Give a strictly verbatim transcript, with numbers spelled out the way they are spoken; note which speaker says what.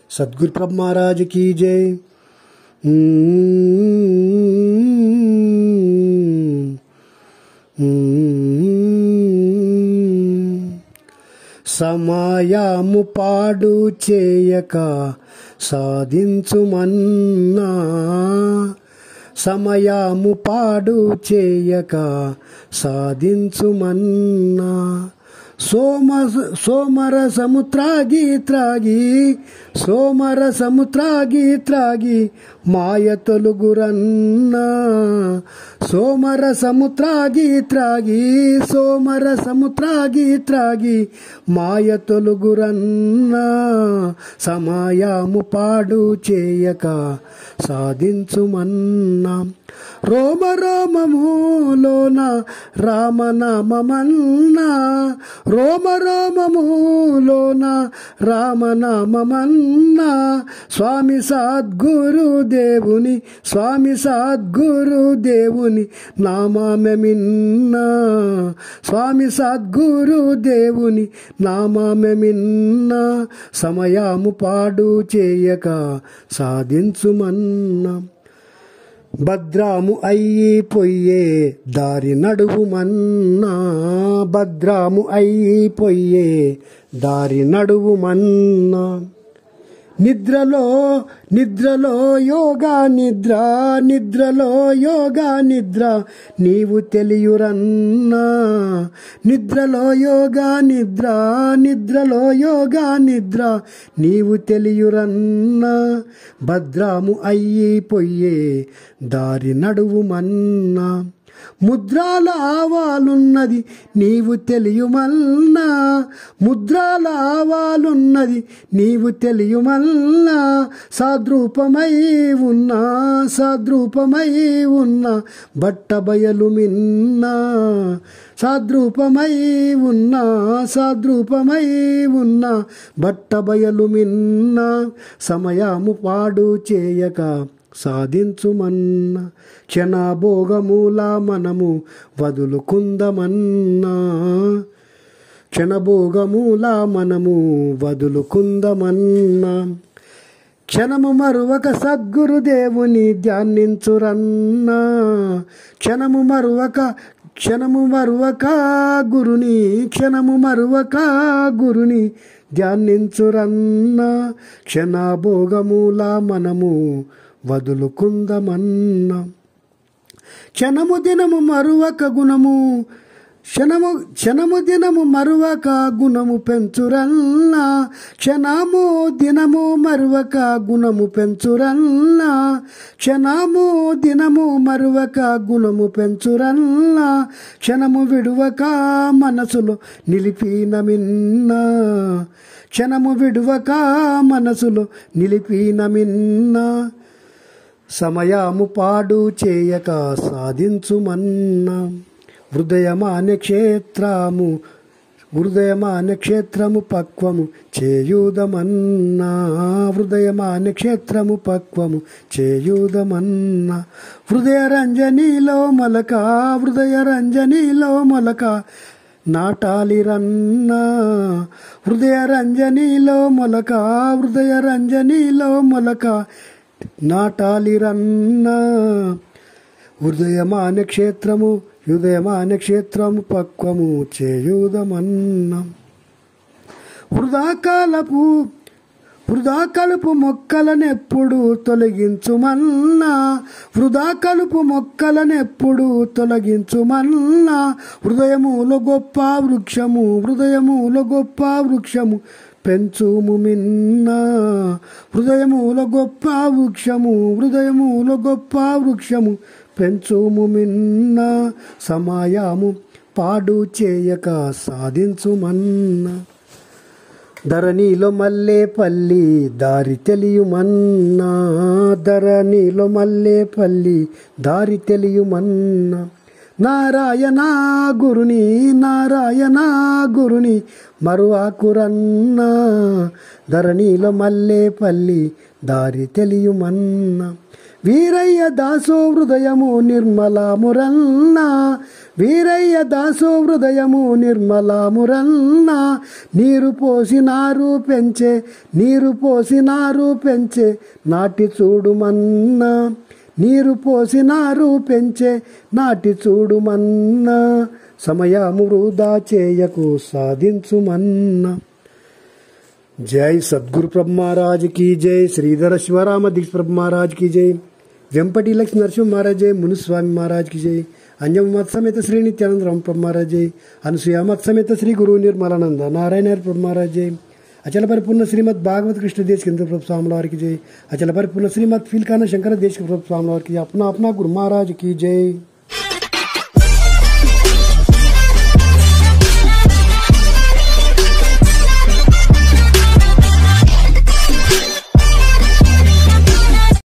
Speaker 1: सद्गुरु प्रभु महाराज की जय। సమయము పాడు చేయక సాధించుమన్నా, సమయము పాడు చేయక సాధించుమన్నా, సోమ సోమరసము త్రాగి త్రాగి సోమరసము త్రాగి త్రాగి మాయ తొలుగురన్నా, సోమరసము త్రాగి త్రాగి సోమరసము త్రాగి త్రాగి మాయ తొలుగురన్నా, సమయము పాడు చేయక సాధించుమన్నా, రోమ రోమములోన రామనామమన్నా, రోమ రోమములోన రామనామమన్నా, స్వామి సద్గురు దేవుని స్వామి సద్గురు దేవుని నామమిన్నా, స్వామి సద్గురు దేవుని నామమిన్నా, సమయము పాడు చేయక సాధించుమన్నా, భద్రాము అయ్యి పొయ్యే దారి నడువుమన్నా, భద్రాము అయ్యి పొయ్యే దారి నడువుమన్నా, నిద్రలో నిద్రలో యోగా నిద్ర నిద్రలో యోగా నిద్ర నీవు తెలియురన్నా, నిద్రలో యోగా నిద్ర నిద్రలో యోగా నిద్ర నీవు తెలియురన్నా, భద్రాము అయ్యి పొయ్యే దారి నడువుమన్నా, ముద్రాల ఆవాలున్నది నీవు తెలియమల్నా, ముద్రాల ఆవాలున్నది నీవు తెలియమల్నా, సాద్రూపమై ఉన్నా సాద్రూపమై ఉన్నా బట్ట బయలు మిన్నా, సాద్రూపమై ఉన్నా సాద్రూపమై ఉన్నా బట్ట బయలు మిన్నా, సమయము పాడు చేయక సాధించుమన్నా, క్షణభోగముల మనము వదులుకుందమన్నా, క్షణభోగముల మనము వదులుకుందమన్నా, క్షణము మరువక సద్గురుదేవుని ధ్యానించురన్నా, క్షణము మరువక క్షణము మరువక గురుని క్షణము మరువక గురుని ధ్యానించురన్నా, క్షణభోగముల మనము వదులుకుందమన్నా, క్షణము దినము మరువక గుణము క్షణము క్షణము దినము మరువక గుణము పెంచురన్నా, క్షణము దినము మరువక గుణము పెంచురన్నా, క్షణము దినము మరువక గుణము పెంచురన్నా, క్షణము విడువక మనసులో నిలిపిన మిన్నా, క్షణము విడువక మనసులో నిలిపిన మిన్నా, సమయము పాడు చేయక సాధించుమన్నా, హృదయమాన క్షేత్రము హృదయమాన క్షేత్రము పక్వము చేయుదమన్నా, హృదయమాన క్షేత్రము పక్వము చేయుదమన్నా, హృదయ రంజనిలో మొలక హృదయ రంజనిలో మొలక నాటాలిరన్నా, హృదయ రంజనిలో మొలక హృదయ రంజనిలో మొలక నాటాలిరన్నా, హృదయమాన క్షేత్రము హృదయమాన క్షేత్రము పక్వము చేయుదమన్నా, వృధాకాలపు వృధా కలుపు మొక్కలనెప్పుడు తొలగించుమన్నా, వృధా కలుపు మొక్కలనెప్పుడు తొలగించుమన్నా, హృదయములో గొప్ప వృక్షము హృదయములో గొప్ప వృక్షము పెంచుము మిన్నా, హృదయములో గొప్ప వృక్షము హృదయములో గొప్ప వృక్షము పెంచుము మిన్నా, సమయము పాడు చేయక సాధించుమన్నా, ధరణిలో మల్లె పల్లి దారి తెలియమన్నా, ధరణిలో మల్లె పల్లి దారి తెలియమన్నా, నారాయణ గురుని నారాయణ గురుని మరువాకురన్న ధరణిలో మల్లె పల్లి దారి తెలియుమన్న వీరయ్య దాసో హృదయము నిర్మలామురన్న వీరయ్య దాసో హృదయము నిర్మలామురన్న నీరు పోసినారు పెంచే నీరు పోసినారు పెంచే నాటి చూడుమన్నా నీరు పోసినారు పెంచే నాటి చూడుమన్నా సమయము వృధా చేయకు సాధించుమన్నా. జై సద్గురు ప్రభు మహారాజ్ की जय. శ్రీధర శివరామ దీక్ష ప్రభు మహారాజ్ की जय. వెంపటి లక్ష్మీ నరసింహ మహారాజ్ జై. మునుస్వామి మహారాజ్ की जय. అంజమ మత సమేత శ్రీ నిత్యానంద రామ ప్రభు మహారాజ్ జై. అనసూయ మత సమేత శ్రీ గురు నిర్మలానంద నారాయణ ప్రభు మహారాజ్ జై. అచల పరిపూర్ణ శ్రీమద్ భాగవత कृष्ण देश केंद्र प्रभु स्वामी वार की जय. अचल परिपूर्ण श्रीमद फीलकाना शंकर देश के प्रभु स्वामी वार की अपना अपना गुरु महाराज की जय.